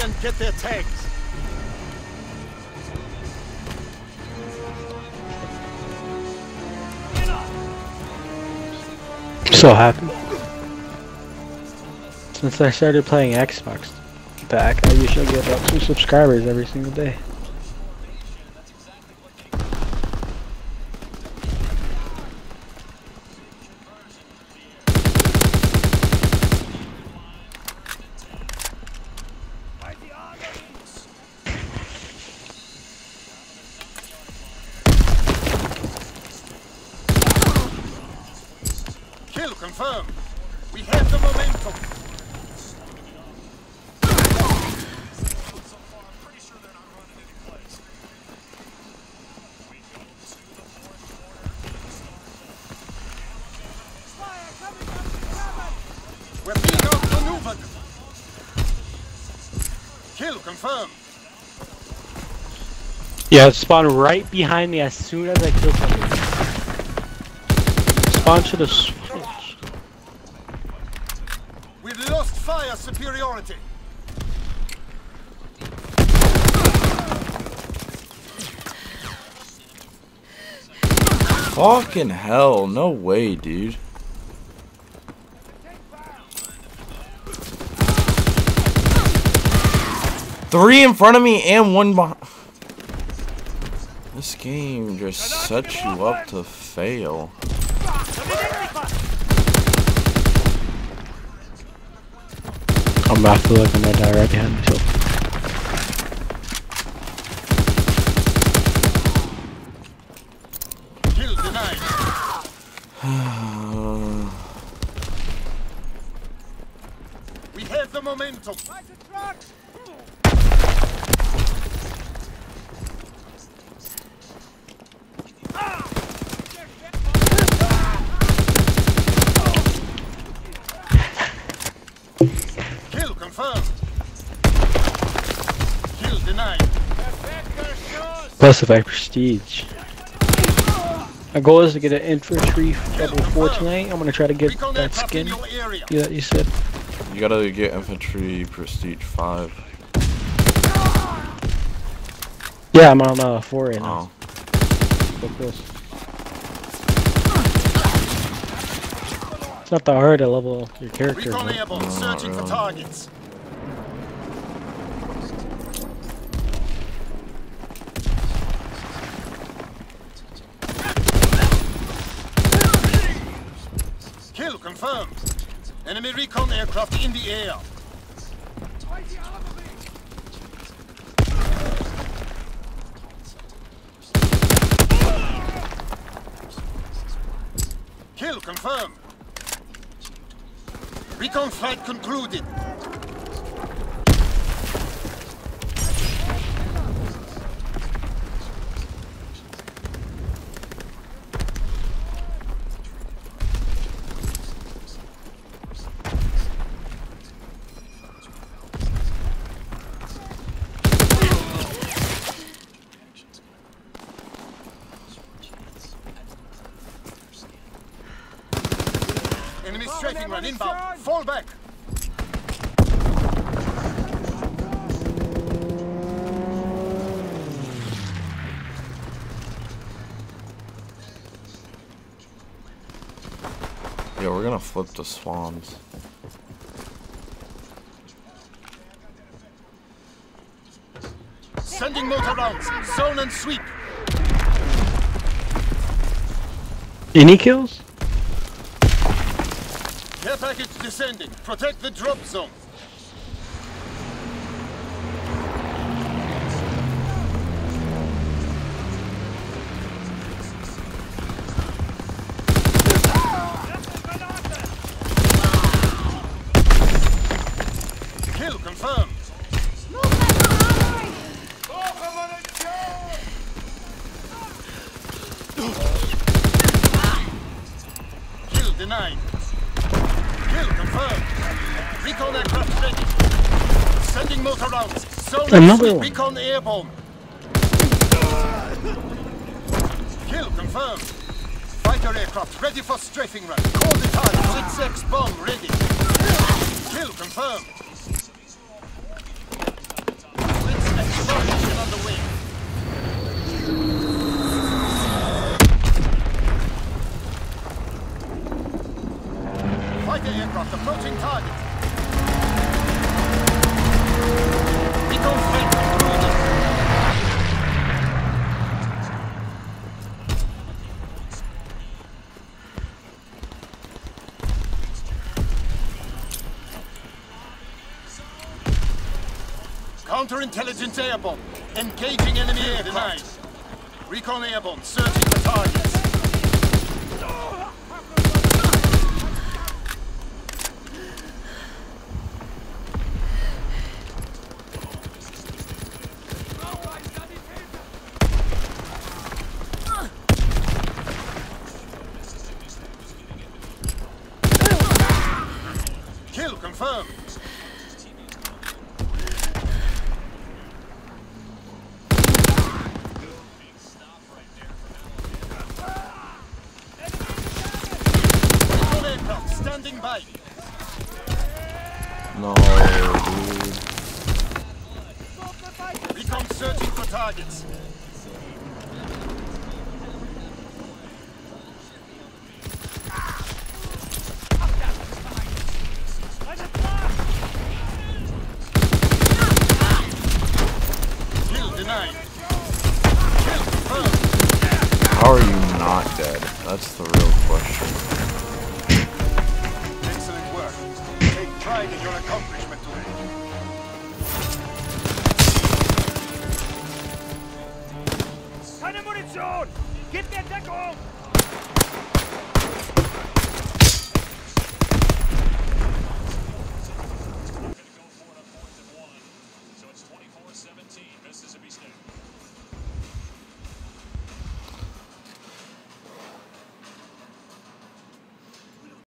and get their tags. So happy. Since I started playing Xbox back, I usually get about 2 subscribers every single day. Kill confirmed. We have the momentum. We're being outmaneuvered. Kill confirmed. Yeah, spawn right behind me as soon as I kill somebody. Spawn should have switched. We've lost fire superiority. Fucking hell, no way, dude. Three in front of me and one behind. This game just sets you up to fail. I feel like I'm gonna die right behind myself. Kill denied. We have the momentum. Kill confirmed. Kill denied. Plus if I prestige. My goal is to get an infantry level 4 tonight. I'm gonna try to get Recon that aircraft skin in your area. that you said. You gotta get infantry prestige 5. Yeah, I'm on 4 right now. Oh. So close. It's not that hard to level your character. Recon But airborne, searching for targets. Kill confirmed. Enemy recon aircraft in the air. Kill confirmed. Recon flight concluded. Enemy strafing run inbound. Fall back. Yeah, we're gonna flip the swans. Sending motor rounds. Zone and sweep. any kills? Care package descending. Protect the drop zone. Kill confirmed. Kill denied. Kill confirmed. Recon aircraft ready. Sending motor rounds. Zone Another sweep. one. Recon airborne. Kill confirmed. Fighter aircraft ready for strafing run. Call the target. 6X bomb ready. Kill confirmed. Fighter aircraft approaching target. Recon flight concluded. Counterintelligence airborne. Engaging enemy aircraft. Recon airborne. Searching for targets. Kill confirmed. Standing by. No, dude. Recon searching for targets. Kill denied. Kill confirmed. How are you not dead? That's the real question. Excellent work. Take pride in your accomplishment today. Keine Munition! Gib mir Deckung!